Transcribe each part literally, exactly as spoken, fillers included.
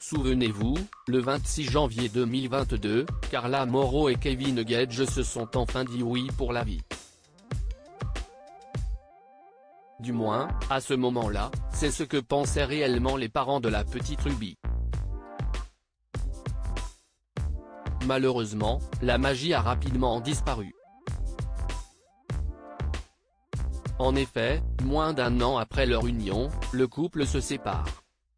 Souvenez-vous, le vingt-six janvier deux mille vingt-deux, Carla Mauro et Kevin Gage se sont enfin dit oui pour la vie. Du moins, à ce moment-là, c'est ce que pensaient réellement les parents de la petite Ruby. Malheureusement, la magie a rapidement disparu. En effet, moins d'un an après leur union, le couple se sépare.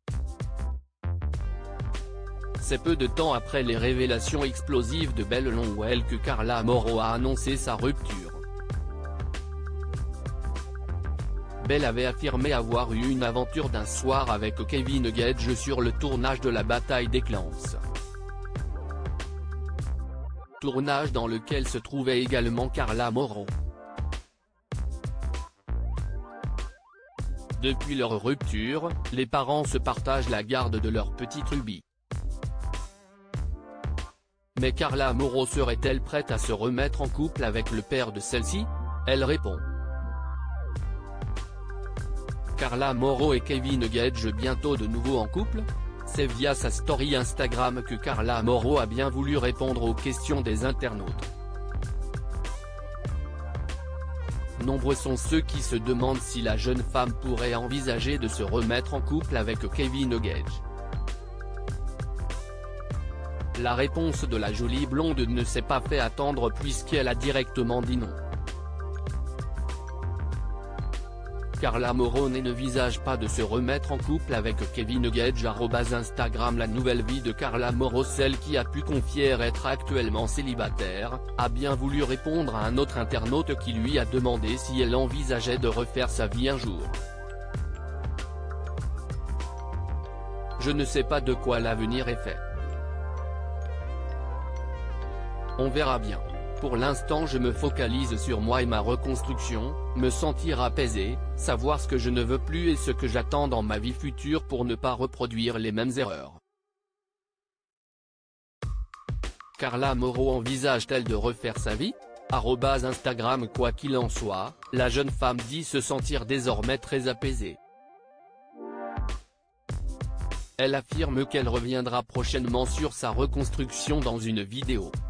C'est peu de temps après les révélations explosives de Belle Longwell que Carla Mauro a annoncé sa rupture. Belle avait affirmé avoir eu une aventure d'un soir avec Kevin Gage sur le tournage de La Bataille des Clans. Tournage dans lequel se trouvait également Carla Mauro. Depuis leur rupture, les parents se partagent la garde de leur petite Ruby. Mais Carla Mauro serait-elle prête à se remettre en couple avec le père de celle-ci? Elle répond. Carla Mauro et Kevin Gage bientôt de nouveau en couple? C'est via sa story Instagram que Carla Mauro a bien voulu répondre aux questions des internautes. Nombreux sont ceux qui se demandent si la jeune femme pourrait envisager de se remettre en couple avec Kevin Gage. La réponse de la jolie blonde ne s'est pas fait attendre puisqu'elle a directement dit non. Carla Mauro n'envisage pas de se remettre en couple avec Kevin Gage. Instagram. La nouvelle vie de Carla Mauro, celle qui a pu confier être actuellement célibataire, a bien voulu répondre à un autre internaute qui lui a demandé si elle envisageait de refaire sa vie un jour. Je ne sais pas de quoi l'avenir est fait. On verra bien. Pour l'instant je me focalise sur moi et ma reconstruction, me sentir apaisé, savoir ce que je ne veux plus et ce que j'attends dans ma vie future pour ne pas reproduire les mêmes erreurs. Carla Mauro envisage-t-elle de refaire sa vie? Arrobase Instagram. Quoi qu'il en soit, la jeune femme dit se sentir désormais très apaisée. Elle affirme qu'elle reviendra prochainement sur sa reconstruction dans une vidéo.